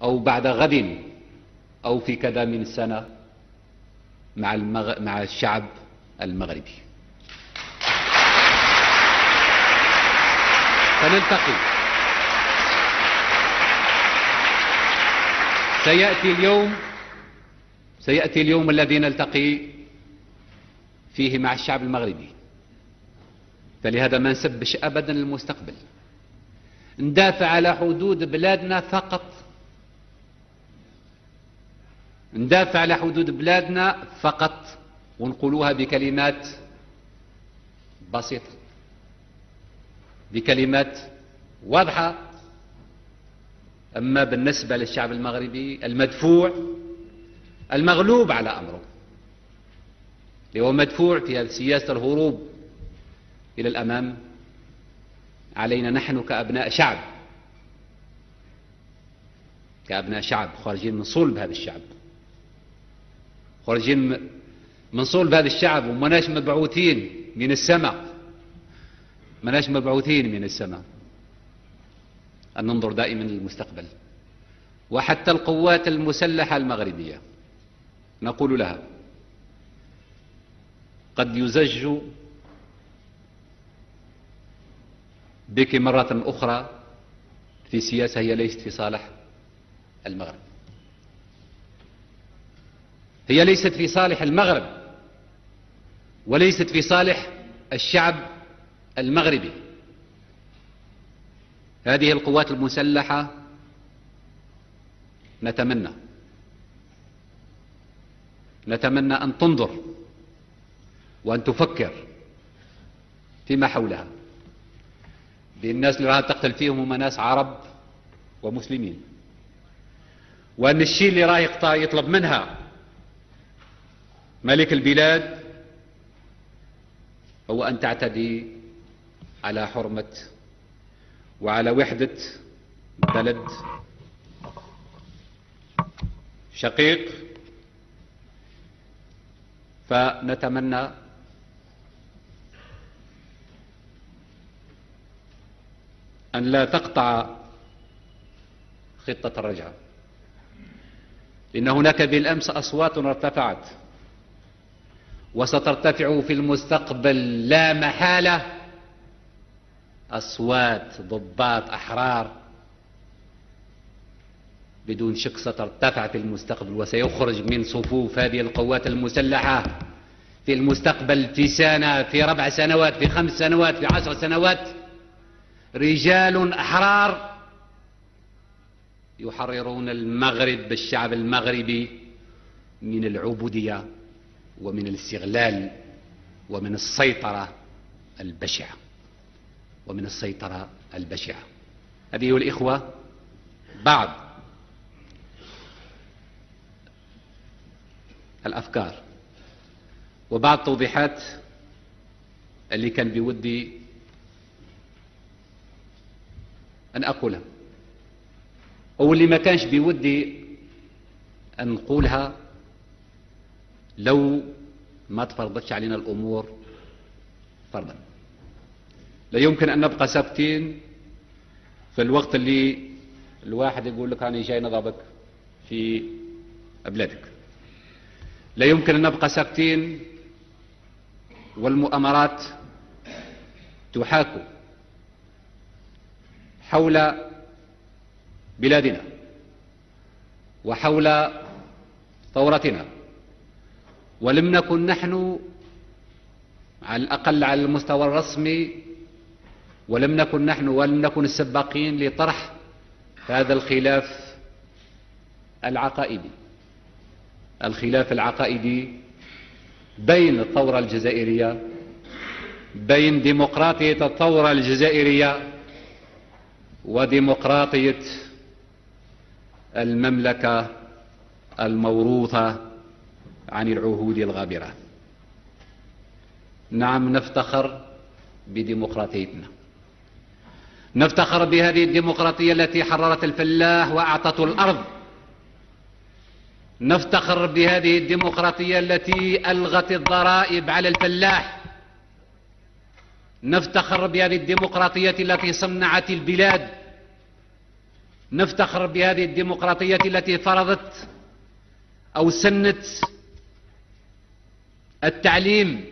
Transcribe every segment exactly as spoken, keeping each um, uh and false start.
أو بعد غد أو في كذا من سنة مع, المغ... مع الشعب المغربي. فنلتقي. سيأتي اليوم سيأتي اليوم الذي نلتقي فيه مع الشعب المغربي، فلهذا ما نسبش أبدا المستقبل، ندافع على حدود بلادنا فقط، ندافع على حدود بلادنا فقط، ونقولوها بكلمات بسيطة، بكلمات واضحة. أما بالنسبة للشعب المغربي المدفوع المغلوب على أمره، اللي هو مدفوع في سياسة الهروب إلى الأمام، علينا نحن كأبناء شعب كأبناء شعب خارجين من صلب هذا الشعب، خارجين من صلب هذا الشعب، ومناش مبعوثين من السماء، مناش مبعوثين من السماء، أن ننظر دائما للمستقبل. وحتى القوات المسلحة المغربية نقول لها قد يزج بك مرة أخرى في سياسة هي ليست في صالح المغرب، هي ليست في صالح المغرب وليست في صالح الشعب المغربي. هذه القوات المسلحة نتمنى نتمنى أن تنظر وأن تفكر فيما حولها، بالناس اللي راها تقتل فيهم هم ناس عرب ومسلمين، وأن الشيء اللي راه يطلب منها ملك البلاد هو أن تعتدي على حرمة وعلى وحدة بلد شقيق. فنتمنى أن لا تقطع خطة الرجعة، لأن هناك بالأمس أصوات ارتفعت وسترتفع في المستقبل لا محالة، أصوات ضباط أحرار بدون شك سترتفع في المستقبل، وسيخرج من صفوف هذه القوات المسلحة في المستقبل في سنة، في ربع سنوات، في خمس سنوات، في عشر سنوات، رجال أحرار يحررون المغرب، الشعب المغربي، من العبودية ومن الاستغلال ومن السيطرة البشعة ومن السيطرة البشعة. هذه أيها الإخوة بعض الأفكار وبعض التوضيحات اللي كان بودي أن أقولها، أو اللي ما كانش بودي أن نقولها لو ما تفرضتش علينا الأمور فرضا. لا يمكن أن نبقى ساكتين في الوقت اللي الواحد يقول لك أنا جاي نضربك في بلادك، لا يمكن أن نبقى ساكتين والمؤامرات تحاك حول بلادنا وحول ثورتنا، ولم نكن نحن على الأقل على المستوى الرسمي، ولم نكن نحن ولم نكن السباقين لطرح هذا الخلاف العقائدي الخلاف العقائدي بين الثورة الجزائرية، بين ديمقراطية الثورة الجزائرية وديمقراطية المملكة الموروثة عن العهود الغابرة. نعم، نفتخر بديمقراطيتنا، نفتخر بهذه الديمقراطية التي حررت الفلاح وأعطته الأرض، نفتخر بهذه الديمقراطية التي ألغت الضرائب على الفلاح، نفتخر بهذه الديمقراطية التي صنعت البلاد نفتخر بهذه الديمقراطية التي فرضت أو سنت التعليم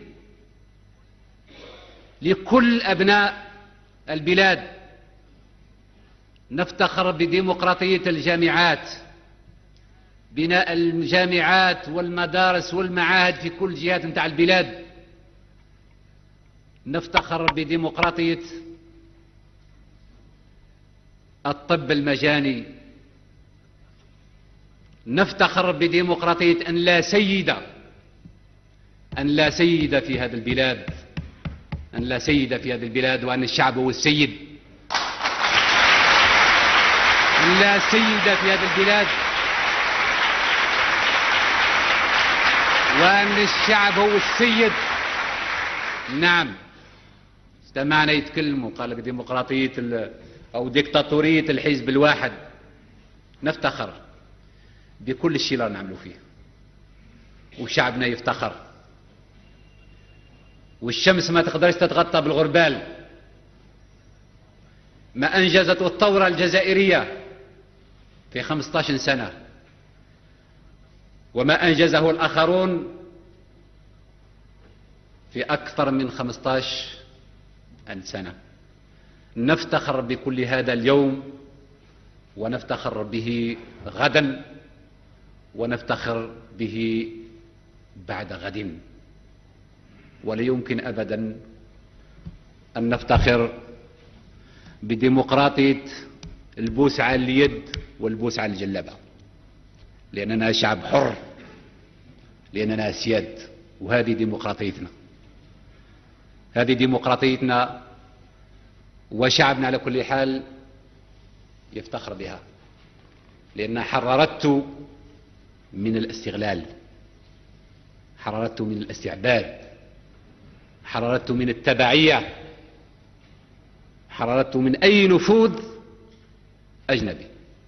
لكل أبناء البلاد. نفتخر بديمقراطية الجامعات، بناء الجامعات والمدارس والمعاهد في كل جهات متاع البلاد. نفتخر بديمقراطية الطب المجاني. نفتخر بديمقراطية أن لا سيد أن لا سيد في هذا البلاد أن لا سيد في هذه البلاد وأن الشعب هو السيد. أن لا سيد في هذه البلاد وأن الشعب هو السيد. نعم، استمعنا يتكلموا قال لك ديمقراطية أو ديكتاتورية الحزب الواحد. نفتخر بكل الشيء اللي نعملوا فيه، وشعبنا يفتخر. والشمس ما تقدرش تتغطى بالغربال. ما أنجزته الثورة الجزائرية في خمسة عشر سنة وما أنجزه الآخرون في أكثر من خمسة عشر سنة. نفتخر بكل هذا اليوم ونفتخر به غدا ونفتخر به بعد غد. ولا يمكن أبدا أن نفتخر بديمقراطية البوس على اليد والبوس على الجلابة، لأننا شعب حر، لأننا سياد، وهذه ديمقراطيتنا. هذه ديمقراطيتنا وشعبنا على كل حال يفتخر بها، لأنها حررته من الاستغلال، حررته من الاستعباد، حررته من التبعية، حررته من أي نفوذ أجنبي.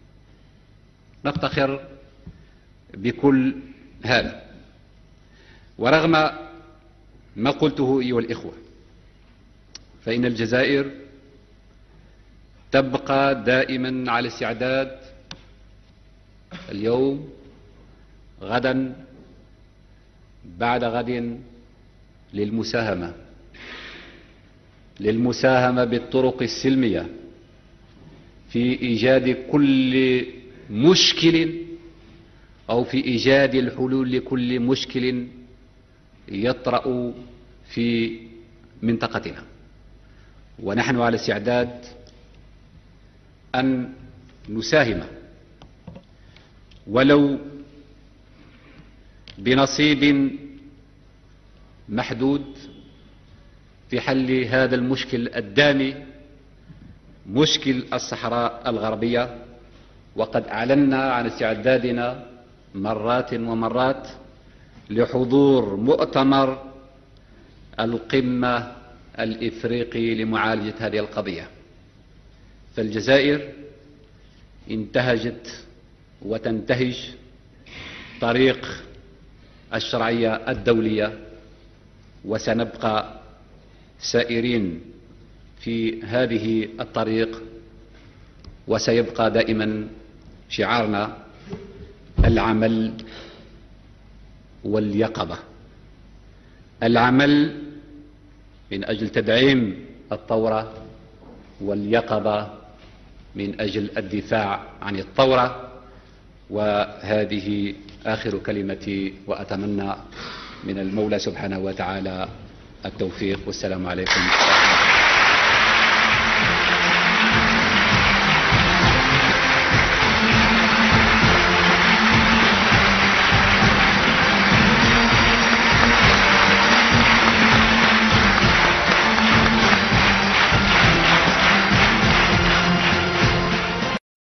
نفتخر بكل هذا. ورغم ما قلته أيها الإخوة، فإن الجزائر تبقى دائما على استعداد اليوم، غدا، بعد غد، للمساهمة للمساهمة بالطرق السلمية في إيجاد كل مشكل أو في إيجاد الحلول لكل مشكل يطرأ في منطقتنا. ونحن على استعداد أن نساهم ولو بنصيب محدود في حل هذا المشكل الدامي، مشكل الصحراء الغربية. وقد أعلنا عن استعدادنا مرات ومرات لحضور مؤتمر القمة الإفريقي لمعالجة هذه القضية. فالجزائر انتهجت وتنتهج طريق الشرعية الدولية، وسنبقى سائرين في هذه الطريق، وسيبقى دائما شعارنا العمل واليقظة. العمل من أجل تدعيم الثورة، واليقظة من أجل الدفاع عن الثورة. وهذه آخر كلمتي، وأتمنى من المولى سبحانه وتعالى التوفيق. والسلام عليكم.